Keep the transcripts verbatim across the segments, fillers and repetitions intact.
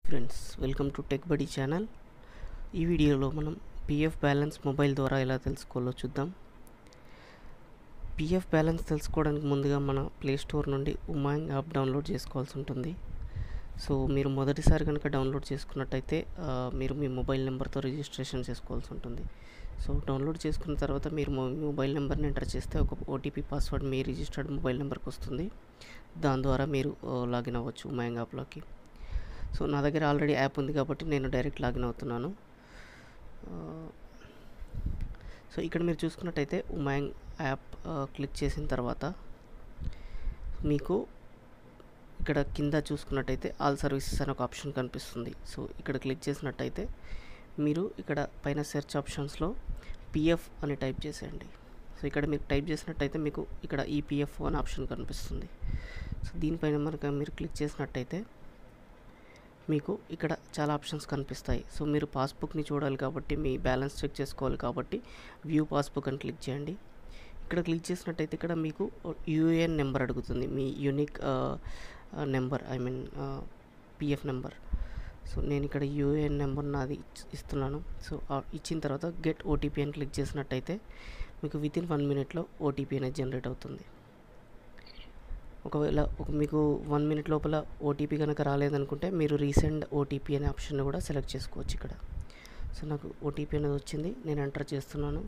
Friends, welcome to Tech Buddy channel. ఈ వీడియోలో మనం పిఎఫ్ బ్యాలెన్స్ మొబైల్ ద్వారా ఎలా తెలుసుకోవాలో చూద్దాం. పిఎఫ్ బ్యాలెన్స్ తెలుసుకోవడానికి ముందుగా మన ప్లే స్టోర్ నుండి ఉమాంగ్ యాప్ డౌన్లోడ్ చేసుకోవాల్సి ఉంటుంది. సో మీరు మొదటిసారి కనుక డౌన్లోడ్ చేసుకున్నట్టయితే మీరు మీ మొబైల్ నెంబర్తో రిజిస్ట్రేషన్ చేసుకోవాల్సి ఉంటుంది. సో డౌన్లోడ్ చేసుకున్న తర్వాత మీరు మొబైల్ నెంబర్ని ఎంటర్ చేస్తే ఒక ఓటీపీ పాస్వర్డ్ మీ రిజిస్టర్డ్ మొబైల్ నెంబర్కి వస్తుంది. దాని ద్వారా మీరు లాగిన్ అవ్వచ్చు ఉమాంగ్ యాప్లోకి. సో నా దగ్గర ఆల్రెడీ యాప్ ఉంది కాబట్టి నేను డైరెక్ట్ లాగిన్ అవుతున్నాను. సో ఇక్కడ మీరు చూసుకున్నట్టయితే ఉమాంగ్ యాప్ క్లిక్ చేసిన తర్వాత మీకు ఇక్కడ కింద చూసుకున్నట్టయితే ఆల్ సర్వీసెస్ అనే ఒక ఆప్షన్ కనిపిస్తుంది. సో ఇక్కడ క్లిక్ చేసినట్టయితే మీరు ఇక్కడ పైన సెర్చ్ ఆప్షన్స్లో పిఎఫ్ అని టైప్ చేసేయండి. సో ఇక్కడ మీరు టైప్ చేసినట్టయితే మీకు ఇక్కడ ఈపీఎఫ్ అనే ఆప్షన్ కనిపిస్తుంది. సో దీనిపైన మనకు మీరు క్లిక్ చేసినట్టయితే మీకు ఇక్కడ చాలా ఆప్షన్స్ కనిపిస్తాయి. సో మీరు పాస్బుక్ని చూడాలి కాబట్టి, మీ బ్యాలెన్స్ చెక్ చేసుకోవాలి కాబట్టి వ్యూ పాస్బుక్ అని క్లిక్ చేయండి. ఇక్కడ క్లిక్ చేసినట్టయితే ఇక్కడ మీకు యూఏఎన్ నెంబర్ అడుగుతుంది, మీ unique number, I mean PF number. So నేను ఇక్కడ యూఏఎన్ నెంబర్ నాది ఇస్తున్నాను. సో ఇచ్చిన తర్వాత గెట్ ఓటీపీ అని క్లిక్ చేసినట్టయితే మీకు వితిన్ వన్ మినిట్లో ఓటీపీ అనేది జనరేట్ అవుతుంది. ఒకవేళ ఒక మీకు వన్ మినిట్ లోపల ఓటీపీ కనుక రాలేదనుకుంటే మీరు రీసెండ్ ఓటీపీ అనే ఆప్షన్ కూడా సెలెక్ట్ చేసుకోవచ్చు ఇక్కడ. సో నాకు ఓటీపీ అనేది వచ్చింది, నేను ఎంటర్ చేస్తున్నాను.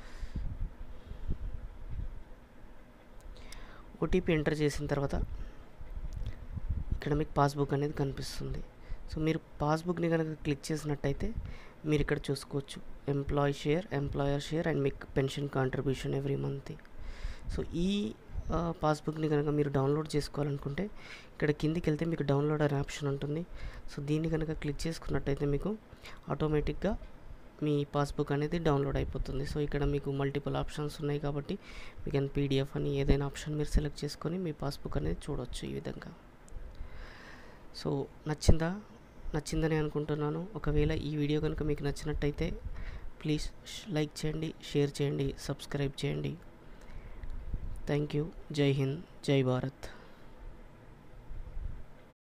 ఓటీపీ ఎంటర్ చేసిన తర్వాత ఇక్కడ మీకు పాస్బుక్ అనేది కనిపిస్తుంది. సో మీరు పాస్బుక్ని కనుక క్లిక్ చేసినట్టయితే మీరు ఇక్కడ చూసుకోవచ్చు employee share, employer share and మీకు pension contribution every month. So ఈ పాస్బుక్ని కనుక మీరు డౌన్లోడ్ చేసుకోవాలనుకుంటే ఇక్కడ కిందికి వెళ్తే మీకు డౌన్లోడ్ అనే ఆప్షన్ ఉంటుంది. సో దీన్ని కనుక క్లిక్ చేసుకున్నట్టయితే మీకు ఆటోమేటిక్గా మీ పాస్బుక్ అనేది డౌన్లోడ్ అయిపోతుంది. సో ఇక్కడ మీకు మల్టిపుల్ ఆప్షన్స్ ఉన్నాయి కాబట్టి మీకు పీడిఎఫ్ అని ఏదైనా ఆప్షన్ మీరు సెలెక్ట్ చేసుకొని మీ పాస్బుక్ అనేది చూడవచ్చు ఈ విధంగా. సో నచ్చిందా నచ్చిందని అనుకుంటున్నాను. ఒకవేళ ఈ వీడియో కనుక మీకు నచ్చినట్టయితే ప్లీజ్ లైక్ చేయండి, షేర్ చేయండి, సబ్స్క్రైబ్ చేయండి. Thank you. జై హింద్, జై భారత్.